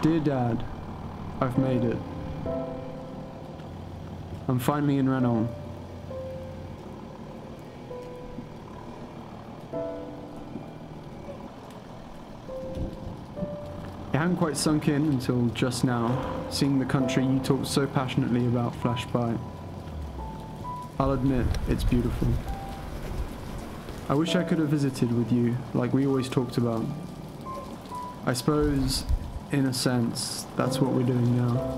Dear Dad, I've made it. I'm finally in Ranong. It hadn't quite sunk in until just now, seeing the country you talked so passionately about flash by. I'll admit, it's beautiful. I wish I could have visited with you, like we always talked about. I suppose, in a sense, that's what we're doing now.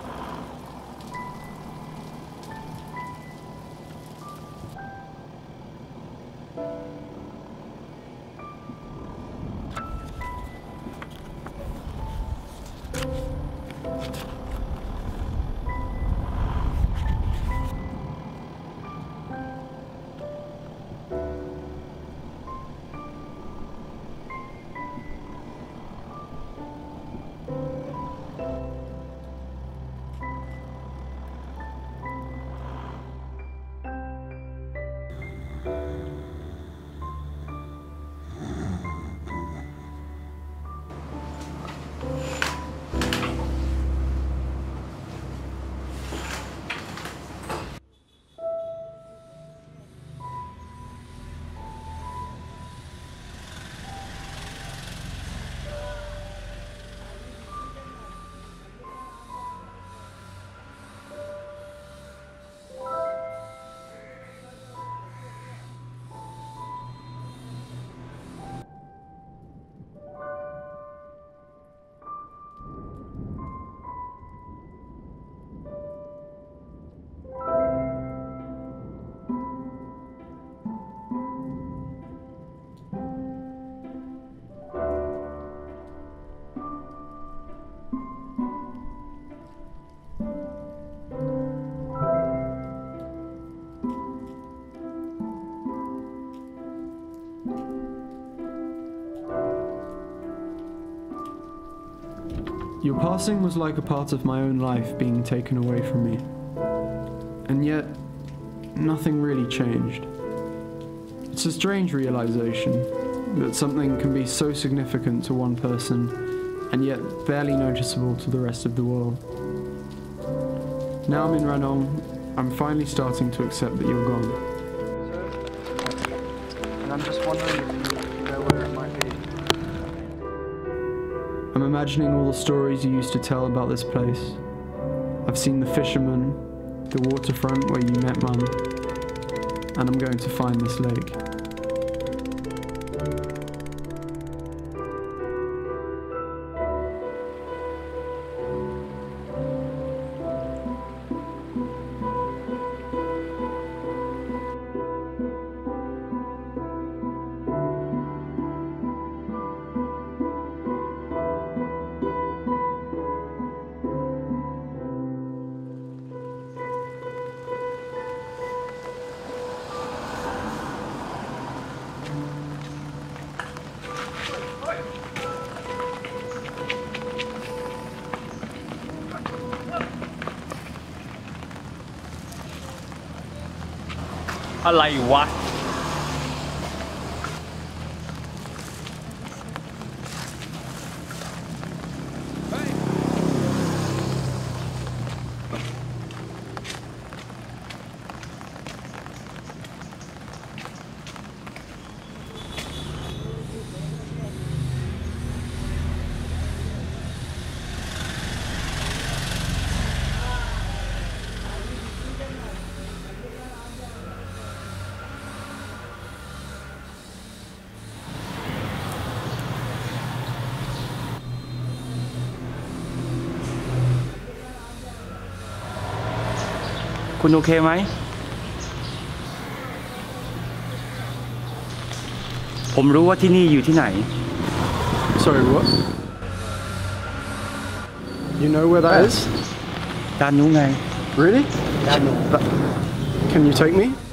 Your passing was like a part of my own life being taken away from me. And yet, nothing really changed. It's a strange realization that something can be so significant to one person and yet barely noticeable to the rest of the world. Now I'm in Ranong, I'm finally starting to accept that you're gone. And I'm just wondering if you know where it might be. I'm imagining all the stories you used to tell about this place. I've seen the fisherman, the waterfront where you met Mum, and I'm going to find this lake. อะไรวะ คุณโอเคไหมผมรู้ว่าที่นี่อยู่ที่ไหน Sorry, what? You know where that is? ด้านนู้นไง Really? ด้านนู้น Can you take me?